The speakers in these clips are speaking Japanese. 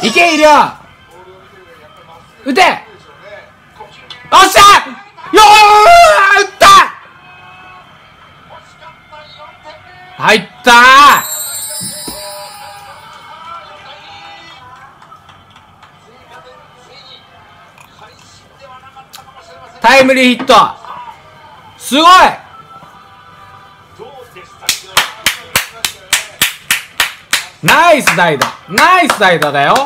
いけ、いりょう。打て。おっしゃよー、打った。入ったー。タイムリーヒット。すごい。ナイス代打。ナイス代打だよ。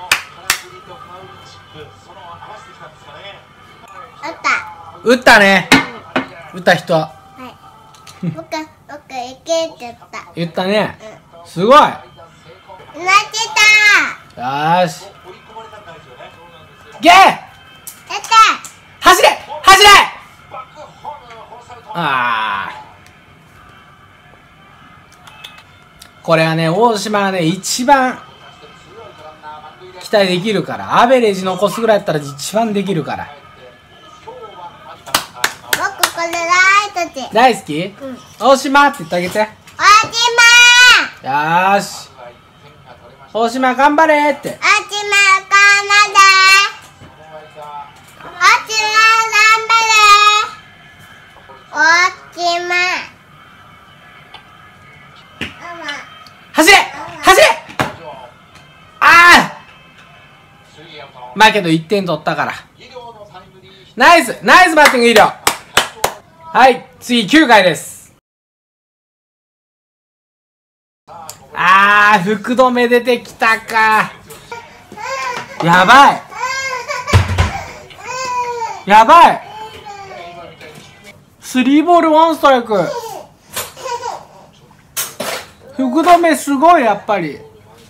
打ったね。打った人。はい。僕いけって言った。言ったね。すごい。なってた。よーし。ゲー。走れ走れ。ああ。これはね、大島はね、一番期待できるから。アベレージ残すぐらいやったら一番できるから。 僕これ大好き？うん。大島って言ってあげて。 大島。よーし。大島頑張れって。 大島頑張れ。大島頑張れ。大島。 走れ走れ。ああ。まあけど1点取ったから。ナイスナイスバッティングいいよ。はい、次9回です。あー、福留出てきたか。やばいやばい。3ボール1ストライク。福留すごい、やっぱり。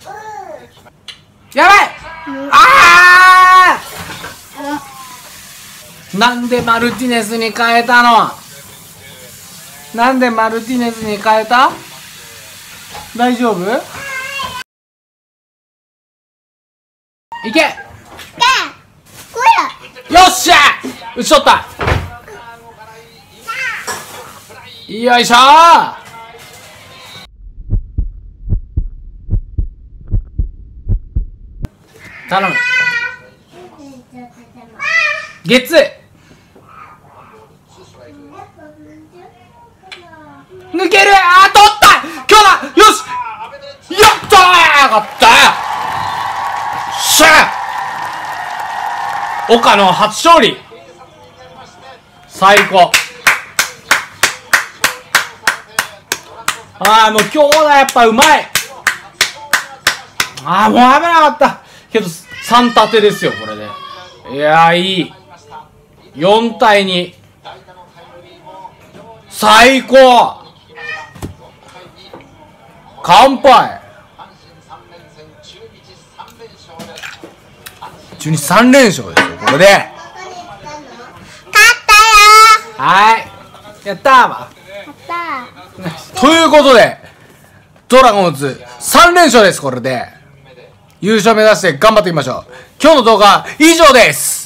やばい。あー、なんでマルティネスに変えたの。なんでマルティネスに変えた。大丈夫。いけ。よっしゃ打ち取った。よいしょー。頼む。ゲッツー。抜ける。あー、取った。今日だ。よしやったー。よかったしゃー。岡の初勝利。最高。ああ、もう今日だ。やっぱうまい。ああ、もう危なかったけど3立てですよ、これで。いやー、いい。4対2。最高。乾杯。中日3連勝ですよ、これで。 勝ったよ。 はい。やったーわ。 やったー。 ということで、ドラゴンズ3連勝です、これで。優勝目指して頑張っていきましょう。今日の動画は以上です。